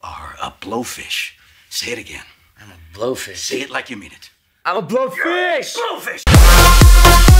are a blowfish. Say it again. I'm a blowfish. Say it like you mean it. I'm a blowfish! Blowfish!